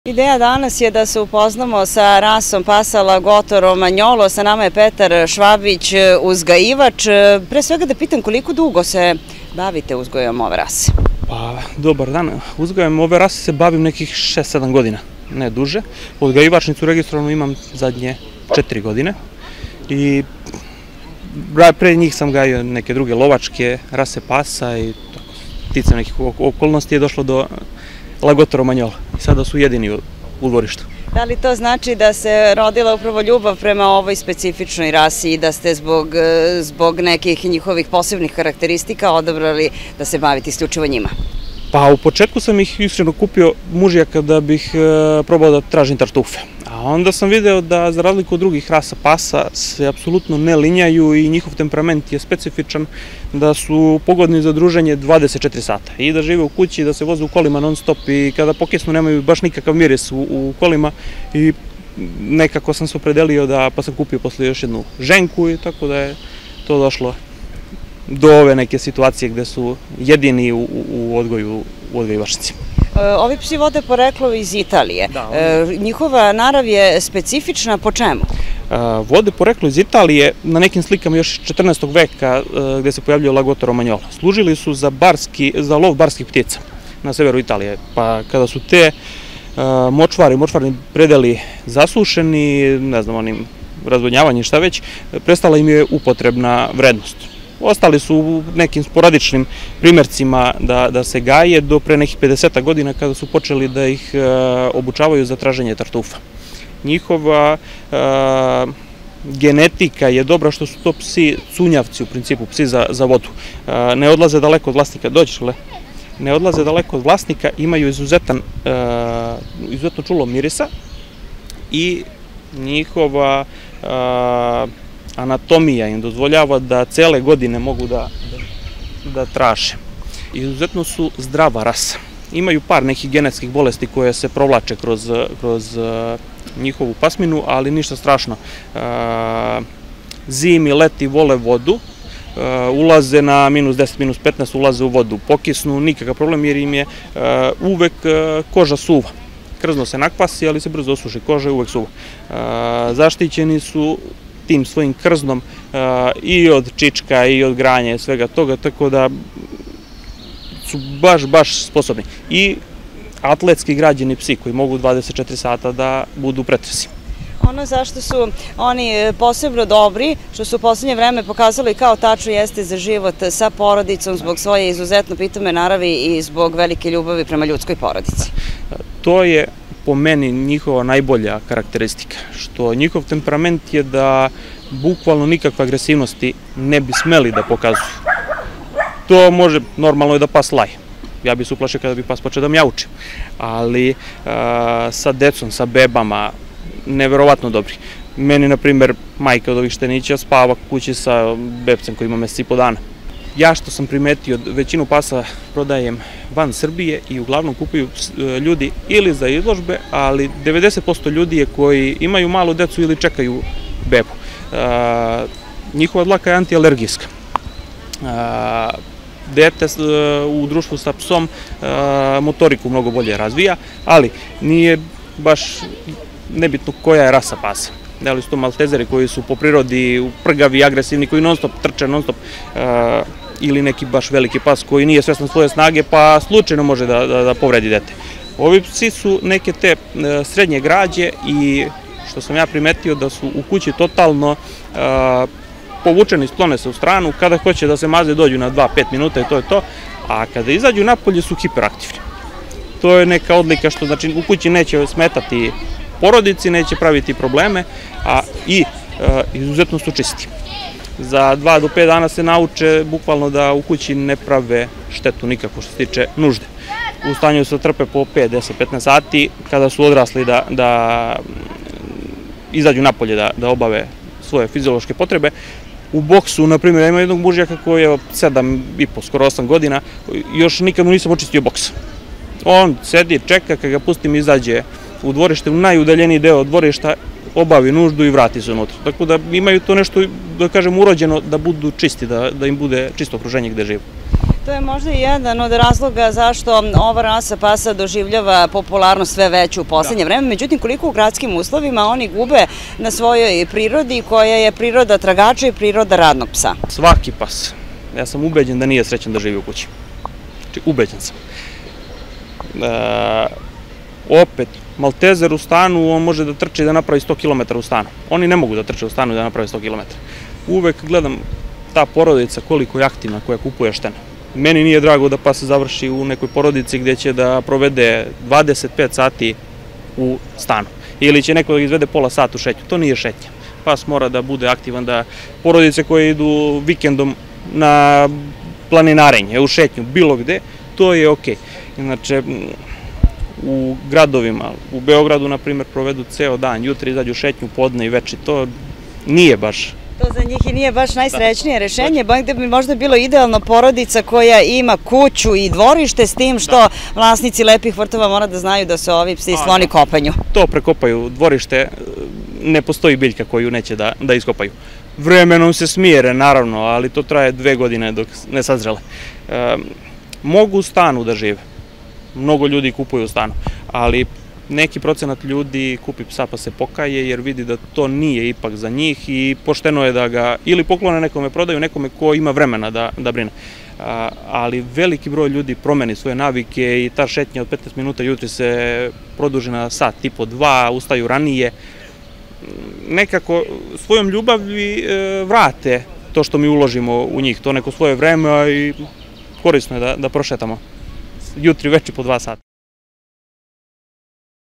Ideja danas je da se upoznamo sa rasom pasa Lagotto Romagnolo. Sa nama je Petar Švabić, uzgajivač. Pre svega da pitam koliko dugo se bavite uzgojom ove rase? Pa, dobar dan. Uzgojem ove rase se bavim nekih 6-7 godina, ne duže. Odgajivačnicu registrovanu imam zadnje 4 godine i pre njih sam gajio neke druge lovačke rase pasa i sticam nekih okolnosti je došlo do Lagotto Romagnolo i sada su jedini u dvorištu. Da li to znači da se rodila upravo ljubav prema ovoj specifičnoj rasi i da ste zbog nekih njihovih posebnih karakteristika odabrali da se bavite isključivo njima? Pa u početku sam ih iskreno kupio mužjaka da bih probao da tražim tartufe. A onda sam video da za razliku od drugih rasa pasa se apsolutno ne linjaju i njihov temperament je specifičan, da su pogodni za druženje 24 sata i da žive u kući, da se voze u kolima non stop i kada pokisnu nemaju baš nikakav miris u kolima i nekako sam se opredelio pa sam kupio posle još jednu ženku i tako da je to došlo do ove neke situacije gde su jedini u odgojivačnici. Ovi psi vode poreklo iz Italije. Njihova narav je specifična po čemu? Vode poreklo iz Italije, na nekim slikama još 14. veka gde se pojavljaju Lagotto Romagnolo. Služili su za lov barskih ptica na severu Italije. Pa kada su te močvarni predeli zasušeni, ne znam, onim razvodnjavanjem šta već, prestala im je upotrebna vrednost. Ostali su u nekim sporadičnim primercima da se gaje do pre nekih 50 godina kada su počeli da ih obučavaju za traženje tartufa. Njihova genetika je dobra što su to psi cunjavci, u principu psi za vodu. Ne odlaze daleko od vlasnika, ne odlaze daleko od vlasnika, imaju izuzetno čulo mirisa i njihova anatomija im dozvoljava da cele godine mogu da traže. Izuzetno su zdrava rasa. Imaju par nekih genetskih bolesti koje se provlače kroz njihovu pasminu, ali ništa strašno. Zimi, leti vole vodu, ulaze na -10, -15, ulaze u vodu, pokisnu, nikakav problem jer im je uvek koža suva. Krzno se nakvasi, ali se brzo osuši, koža je uvek suva. Zaštićeni su tim svojim krznom i od čička i od granja i svega toga, tako da su baš sposobni. I atletski građeni psi koji mogu 24 sata da budu pretresi. Ono zašto su oni posebno dobri, što su u poslednje vreme pokazali kao tačno jeste za život sa porodicom zbog svoje izuzetno pitome naravi i zbog velike ljubavi prema ljudskoj porodici. To je po meni njihova najbolja karakteristika, što njihov temperament je da bukvalno nikakve agresivnosti ne bi smeli da pokazuju. To može, normalno je da pas laje. Ja bi se uplašio kada bi pas počeo da mjauči, ali sa decom, sa bebama, neverovatno dobri. Meni, na primer, majka od ovih štenića spava kući sa bebcem koji ima mesec i po dana. Ja što sam primetio, većinu pasa prodajem van Srbije i uglavnom kupuju ljudi ili za izložbe, ali 90% ljudi je koji imaju malu decu ili čekaju bebu. Njihova dlaka je antialergijska. Dete u društvu sa psom motoriku mnogo bolje razvija, ali nije baš nebitno koja je rasa pasa. Da li su to maltezeri koji su po prirodi prgavi, agresivni, koji non stop trče, non stop, ili neki baš veliki pas koji nije svestan svoje snage pa slučajno može da povredi dete. Ovi psi su neke te srednje građe i što sam ja primetio da su u kući totalno povučeni, sklone se u stranu, kada hoće da se maze dođu na 2-5 minuta i to je to, a kada izađu napolje su hiperaktivni. To je neka odlika što znači u kući neće smetati porodici, neće praviti probleme i izuzetno su čisti. Za 2 do 5 dana se nauče bukvalno da u kući ne prave štetu nikako što se tiče nužde. U stanju se trpe po 5, 10, 15 sati kada su odrasli da izađu napolje da obave svoje fiziološke potrebe. U boksu, na primjer, ima jednog mužjaka koji je 7,5, skoro 8 godina, još nikad mu nisam očistio boks. On sedi, čeka, kada ga pustim izađe u dvorište, u najudaljeniji deo dvorišta, obavi nuždu i vrati se unutra. Tako da imaju to nešto, da kažem, urođeno da budu čisti, da im bude čisto okruženje gde žive. To je možda i jedan od razloga zašto ova rasa pasa doživljava popularnost sve veću u poslednje vreme. Međutim, koliko u gradskim uslovima oni gube na svojoj prirodi koja je priroda tragača i priroda radnog psa? Svaki pas, ja sam ubeđen da nije srećan da živi u kući. Znači, ubeđen sam. Opet, maltezer u stanu, on može da trči da napravi 100 km u stanu. Oni ne mogu da trče u stanu i da napravi 100 km. Uvek gledam ta porodica koliko je aktivna koja kupuje štene. Meni nije drago da pas završi u nekoj porodici gdje će da provede 25 sati u stanu. Ili će neko da izvede pola sata u šetnju. To nije šetnja. Pas mora da bude aktivan, da porodice koje idu vikendom na planinarenje, u šetnju, bilo gde, to je okej. Inače, u gradovima, u Beogradu, na primjer, provedu ceo dan, jutri izađu šetnju, podne i veče, to nije baš. To za njih i nije baš najsrećnije rešenje, gde bi možda bilo idealno porodica koja ima kuću i dvorište, s tim što vlasnici lepih vrtova mora da znaju da su ovi psi skloni kopanju. To prekopaju dvorište, ne postoji biljka koju neće da iskopaju. Vremenom se smijere, naravno, ali to traje 2 godine dok ne sazrele. Mogu u stanu da žive. Mnogo ljudi kupuju u stanu, ali neki procenat ljudi kupi psa pa se pokaje jer vidi da to nije ipak za njih i pošteno je da ga ili poklone nekome, prodaju nekome ko ima vremena da brine. Ali veliki broj ljudi promeni svoje navike i ta šetnja od 15 minuta jutri se produži na sat i po 2, ustaju ranije. Nekako svojom ljubavi vrate to što mi uložimo u njih, to neko svoje vreme i korisno je da prošetamo jutri, veče po 2 sata.